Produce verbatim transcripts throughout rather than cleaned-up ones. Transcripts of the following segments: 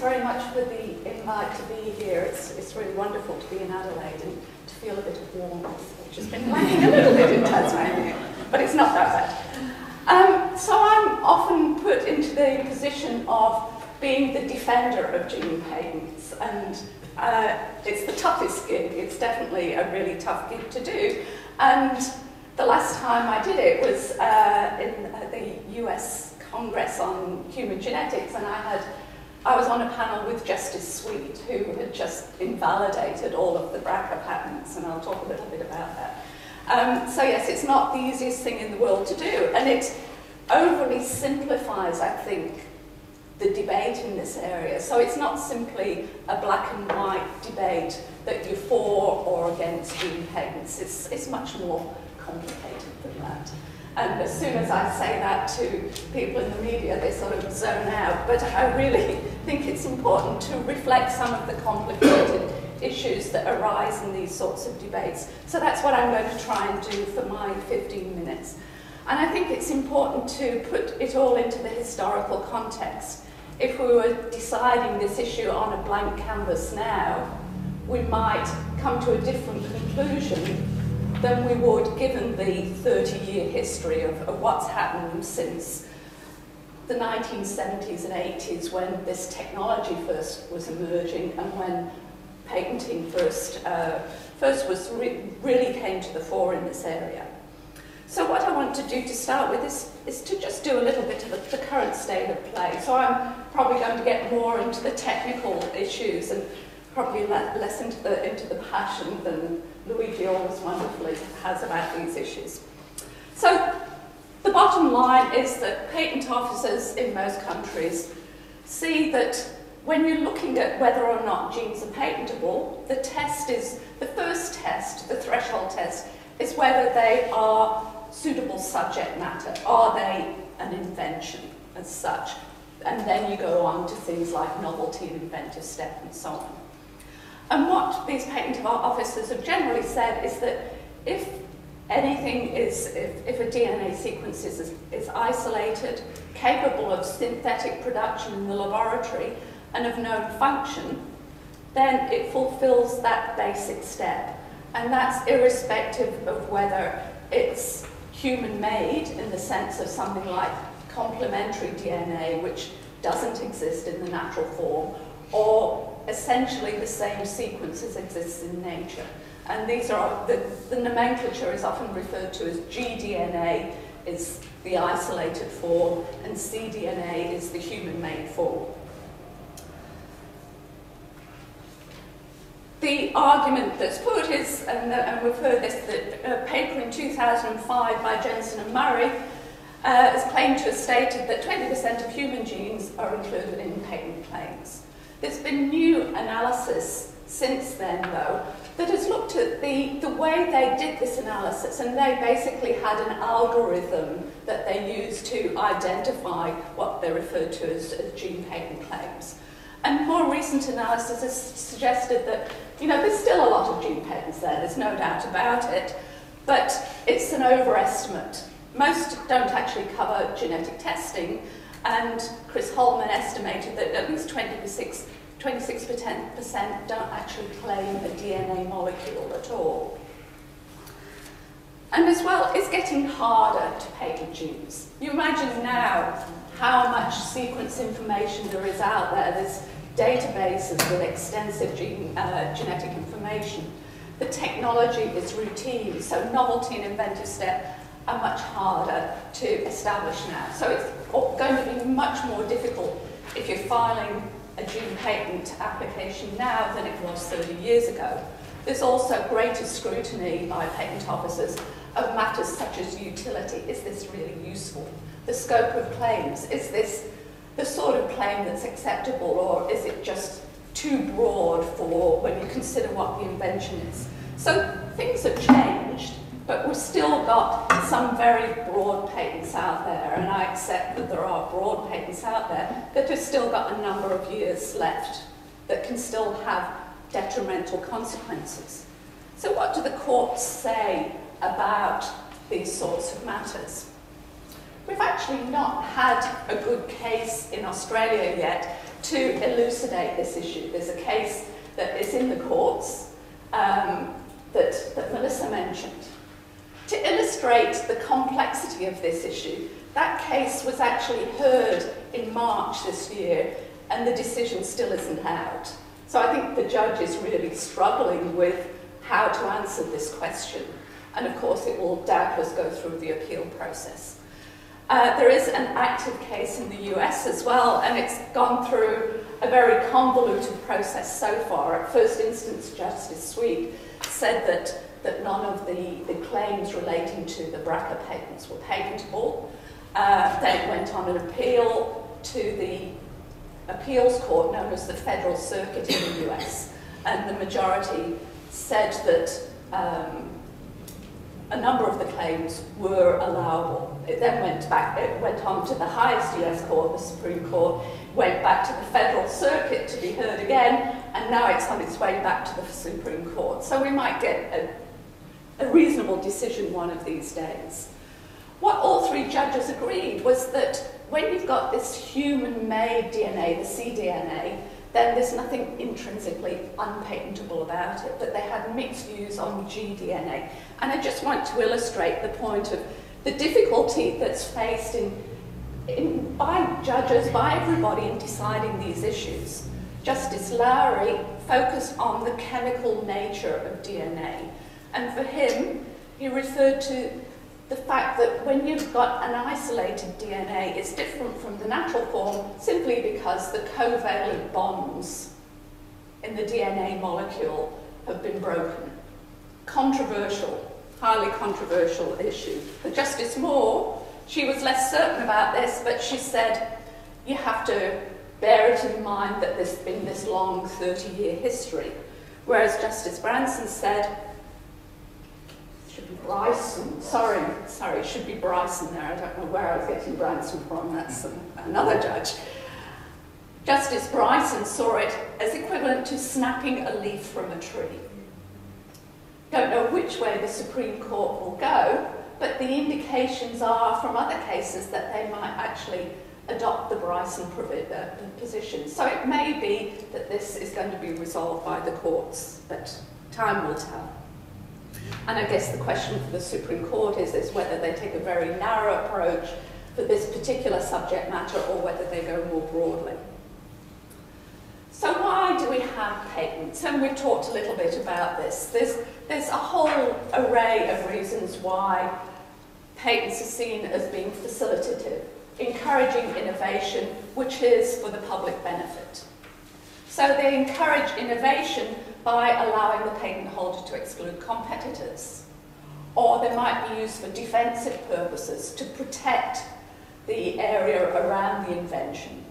very much for the invite to be here. It's, it's really wonderful to be in Adelaide and to feel a bit of warmth, which has been lacking a little bit in Tasmania, but it's not that bad. Um, so I'm often put into the position of being the defender of gene patents, and uh, it's the toughest gig. It's definitely a really tough gig to do. And the last time I did it was uh, in uh, the U S Congress on Human Genetics, and I had I was on a panel with Justice Sweet, who had just invalidated all of the B R C A patents, and I'll talk a little bit about that. Um, so yes, it's not the easiest thing in the world to do, and it overly simplifies, I think, the debate in this area. So it's not simply a black and white debate that you're for or against gene patents. It's, it's much more complicated than that. And as soon as I say that to people in the media, they sort of zone out. But I really think it's important to reflect some of the complicated issues that arise in these sorts of debates. So that's what I'm going to try and do for my fifteen minutes. And I think it's important to put it all into the historical context. If we were deciding this issue on a blank canvas now, we might come to a different conclusion than we would given the thirty-year history of, of what's happened since the nineteen seventies and eighties, when this technology first was emerging and when patenting first, uh, first was re really came to the fore in this area. So what I want to do to start with is, is to just do a little bit of the, the current state of play. So I'm probably going to get more into the technical issues and probably le less into the, into the passion than Luigi always wonderfully has about these issues. So the bottom line is that patent officers in most countries see that when you're looking at whether or not genes are patentable, the test is, the first test, the threshold test, is whether they are suitable subject matter. Are they an invention as such? And then you go on to things like novelty and inventive step and so on. And what these patent officers have generally said is that if anything is, if, if a D N A sequence is, is isolated, capable of synthetic production in the laboratory and of known function, then it fulfills that basic step. And that's irrespective of whether it's human-made in the sense of something like complementary D N A, which doesn't exist in the natural form, or essentially the same sequences exist in nature. And these are, the, the nomenclature is often referred to as G D N A is the isolated form, and C D N A is the human-made form. The argument that's put is, and, uh, and we've heard this, that a paper in two thousand five by Jensen and Murray uh, has claimed to have stated that twenty percent of human genes are included in patent claims. There's been new analysis since then, though, that has looked at the, the way they did this analysis, and they basically had an algorithm that they used to identify what they referred to as, as gene patent claims. And more recent analysis has suggested that, you know, there's still a lot of gene patents there, there's no doubt about it, but it's an overestimate. Most don't actually cover genetic testing, and Chris Holman estimated that at least twenty-six percent don't actually claim a D N A molecule at all. And as well, it's getting harder to patent genes. You imagine now how much sequence information there is out there. There's databases with extensive gene, uh, genetic information. The technology is routine, so novelty and inventive step are much harder to establish now. So it's going to be much more difficult if you're filing a gene patent application now than it was thirty years ago. There's also greater scrutiny by patent officers of matters such as utility. Is this really useful? The scope of claims, is this the sort of claim that's acceptable, or is it just too broad for when you consider what the invention is? So things have changed, but we've still got some very broad patents out there, and I accept that there are broad patents out there that have still got a number of years left that can still have detrimental consequences. So what do the courts say about these sorts of matters? We've actually not had a good case in Australia yet to elucidate this issue. There's a case that is in the courts um, that, that Melissa mentioned. To illustrate the complexity of this issue, that case was actually heard in March this year, and the decision still isn't out. So I think the judge is really struggling with how to answer this question. And of course, it will doubtless go through the appeal process. Uh, there is an active case in the U S as well, and it's gone through a very convoluted process so far. At first instance, Justice Sweet said that, that none of the, the claims relating to the B R C A patents were patentable. Uh, then it went on an appeal to the appeals court known as the Federal Circuit in the U S, and the majority said that um, a number of the claims were allowable. It then went back, it went on to the highest U S court, the Supreme Court, went back to the Federal Circuit to be heard again, and now it's on its way back to the Supreme Court. So we might get a, a reasonable decision one of these days. What all three judges agreed was that when you've got this human-made D N A, the c D N A, then there's nothing intrinsically unpatentable about it, but they had mixed views on g D N A. And I just want to illustrate the point of the difficulty that's faced in, in, by judges, by everybody in deciding these issues. Justice Lowry focused on the chemical nature of D N A. And for him, he referred to the fact that when you've got an isolated D N A, it's different from the natural form simply because the covalent bonds in the D N A molecule have been broken. Controversial, highly controversial issue. But Justice Moore, she was less certain about this, but she said, you have to bear it in mind that there's been this long thirty-year history. Whereas Justice Branson said, should be Bryson, sorry, sorry, it should be Bryson there. I don't know where I was getting Branson from, that's um, another judge. Justice Bryson saw it as equivalent to snapping a leaf from a tree. Don't know which way the Supreme Court will go, but the indications are from other cases that they might actually adopt the Bryson position. So it may be that this is going to be resolved by the courts, but time will tell. And I guess the question for the Supreme Court is, is whether they take a very narrow approach for this particular subject matter or whether they go more broadly. So why do we have patents? And we've talked a little bit about this. There's, there's a whole array of reasons why patents are seen as being facilitative, encouraging innovation, which is for the public benefit. So they encourage innovation by allowing the patent holder to exclude competitors. Or they might be used for defensive purposes to protect the area around the invention.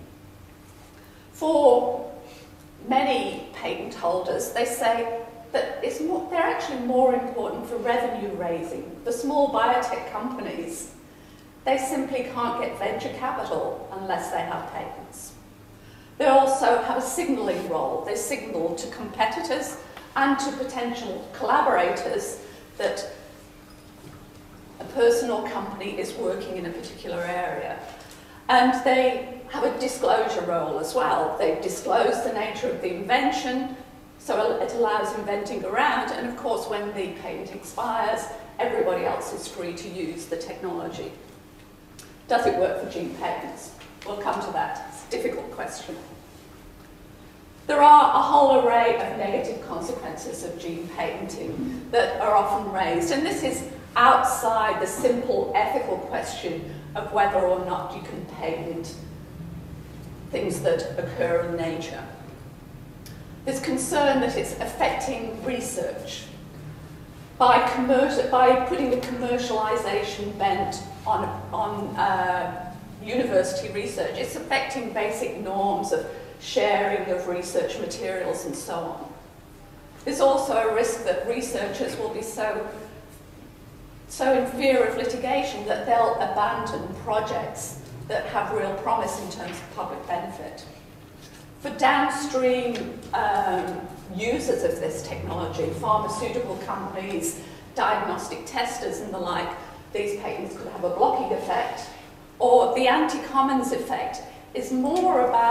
For many patent holders, they say that it's more, they're actually more important for revenue raising. The small biotech companies, they simply can't get venture capital unless they have patents. They also have a signalling role. They signal to competitors and to potential collaborators that a person or company is working in a particular area. And they have a disclosure role as well. They disclose the nature of the invention, so it allows inventing around, and of course when the patent expires, everybody else is free to use the technology. Does it work for gene patents? We'll come to that. It's a difficult question. There are a whole array of negative consequences of gene patenting that are often raised, and this is outside the simple ethical question of whether or not you can patent things that occur in nature. There's concern that it's affecting research by, by putting a commercialization bent on, on uh, university research. It's affecting basic norms of sharing of research materials and so on. There's also a risk that researchers will be so, so in fear of litigation that they'll abandon projects that have real promise in terms of public benefit. For downstream um, users of this technology, pharmaceutical companies, diagnostic testers and the like, these patents could have a blocking effect, or the anti-commons effect is more about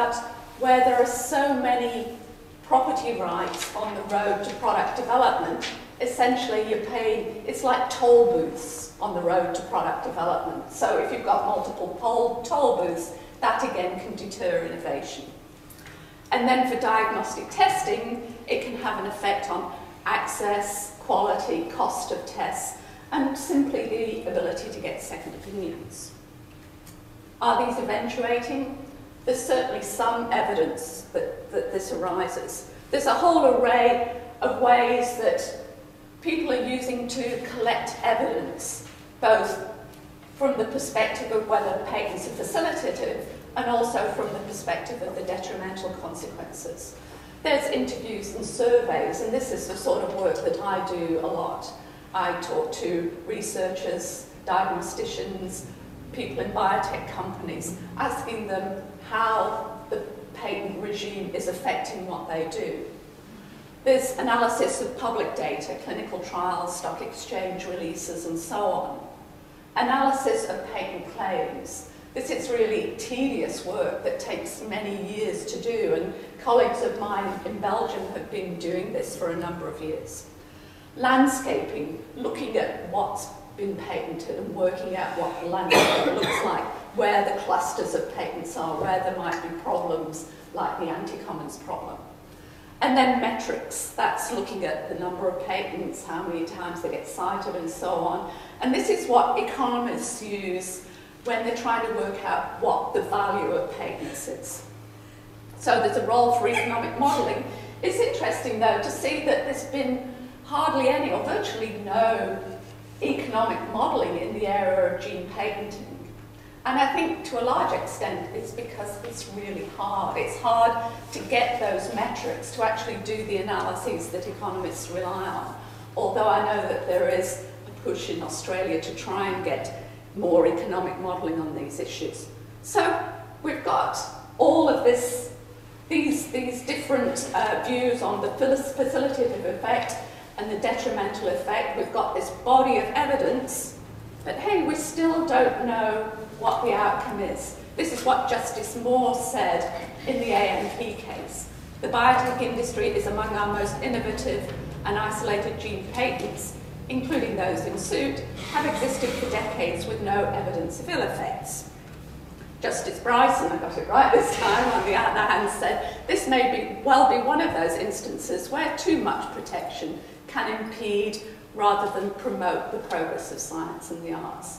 where there are so many property rights on the road to product development, essentially you're paying, it's like toll booths on the road to product development. So if you've got multiple toll, toll booths, that again can deter innovation. And then for diagnostic testing, it can have an effect on access, quality, cost of tests, and simply the ability to get second opinions. Are these eventuating? There's certainly some evidence that, that this arises. There's a whole array of ways that people are using to collect evidence, both from the perspective of whether patents are facilitative and also from the perspective of the detrimental consequences. There's interviews and surveys, and this is the sort of work that I do a lot. I talk to researchers, diagnosticians, people in biotech companies, asking them how the patent regime is affecting what they do. There's analysis of public data, clinical trials, stock exchange releases, and so on. Analysis of patent claims. This is really tedious work that takes many years to do, and colleagues of mine in Belgium have been doing this for a number of years. Landscaping, looking at what's been patented and working out what the landscape looks like, where the clusters of patents are, where there might be problems like the anti-commons problem. And then metrics, that's looking at the number of patents, how many times they get cited and so on. And this is what economists use when they're trying to work out what the value of patents is. So there's a role for economic modelling. It's interesting though to see that there's been hardly any or virtually no economic modelling in the area of gene patenting. And I think to a large extent it's because it's really hard. It's hard to get those metrics, to actually do the analyses that economists rely on. Although I know that there is a push in Australia to try and get more economic modelling on these issues. So we've got all of this, these, these different uh, views on the facilitative effect and the detrimental effect. We've got this body of evidence, but hey, we still don't know what the outcome is. This is what Justice Moore said in the A M P case. The biotech industry is among our most innovative and isolated gene patents, including those in suit, have existed for decades with no evidence of ill effects. Justice Bryson, I got it right this time, on the other hand said, this may be, well be one of those instances where too much protection can impede rather than promote the progress of science and the arts.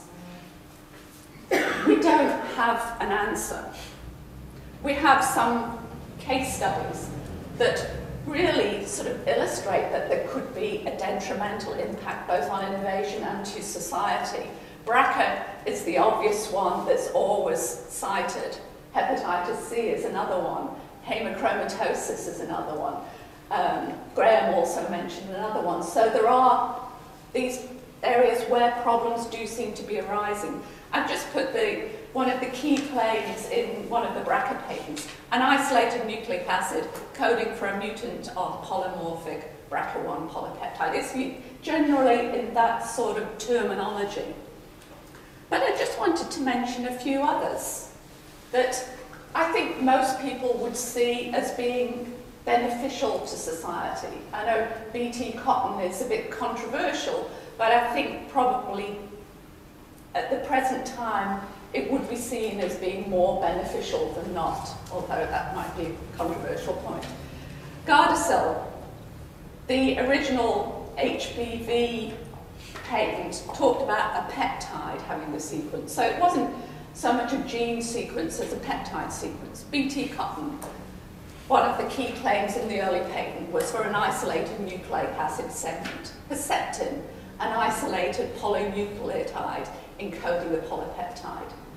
We don't have an answer. We have some case studies that really sort of illustrate that there could be a detrimental impact both on innovation and to society. B R C A is the obvious one that's always cited. Hepatitis C is another one. Hemochromatosis is another one. Um, Graham also mentioned another one. So there are these areas where problems do seem to be arising. I've just put the, one of the key claims in one of the B R C A patents, an isolated nucleic acid coding for a mutant of polymorphic B R C A one polypeptide. It's generally in that sort of terminology. But I just wanted to mention a few others that I think most people would see as being beneficial to society. I know B T cotton is a bit controversial, but I think probably at the present time it would be seen as being more beneficial than not, although that might be a controversial point. Gardasil, the original H B V patent talked about a peptide having the sequence. So it wasn't so much a gene sequence as a peptide sequence. B T cotton, one of the key claims in the early patent was for an isolated nucleic acid segment. Herceptin, an isolated polynucleotide encoding the polypeptide.